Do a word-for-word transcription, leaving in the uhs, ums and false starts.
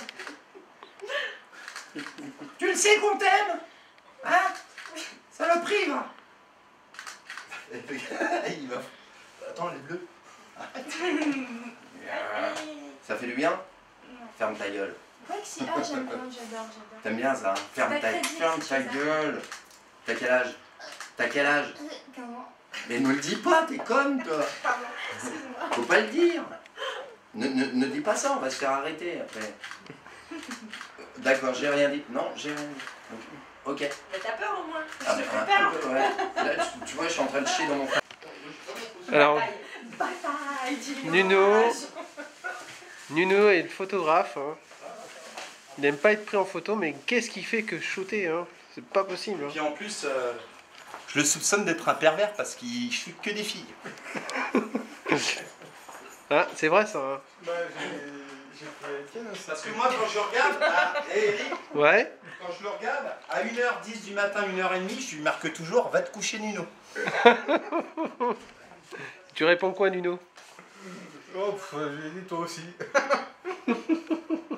Tu le sais qu'on t'aime? Hein? Saloperie, va. Il va... Attends, les bleus. Ça fait du bien? Ferme ta gueule. Ouais, que si. Ah, j'aime bien, j'adore, j'adore. T'aimes bien ça? Ferme ta, ferme ta gueule. T'as quel âge? T'as quel âge? Comment? Mais ne le dis pas, t'es conne toi. Pardon, excuse-moi. Faut pas le dire. Ne, ne, ne dis pas ça, on va se faire arrêter après. D'accord, j'ai rien dit. Non, j'ai rien dit. Ok. Mais t'as peur au moins? Ah, Je te un- fais peur. un peu, ouais. Là, tu, tu vois, je suis en train de chier dans mon frère. Alors, Bye bye, dis-lui Nuno, dommage. Nuno est le photographe. Hein. Il n'aime pas être pris en photo, mais qu'est-ce qui fait que shooter hein? C'est pas possible. Et Hein. puis en plus, euh, je le soupçonne d'être un pervers parce qu'il chute que des filles. Ah, c'est vrai ça. Hein. Bah, j'ai fait la tienne aussi. Parce que moi, quand je regarde, à... hey, Eric, Ouais. quand je le regarde, à une heure dix du matin, une heure trente, je lui marque toujours « Va te coucher, Nuno ». Tu réponds quoi, Nuno? Oh, pff, j'ai dit toi aussi.